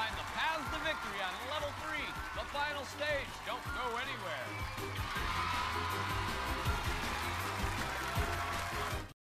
find the paths to victory on Level 3, the final stage. Don't go anywhere.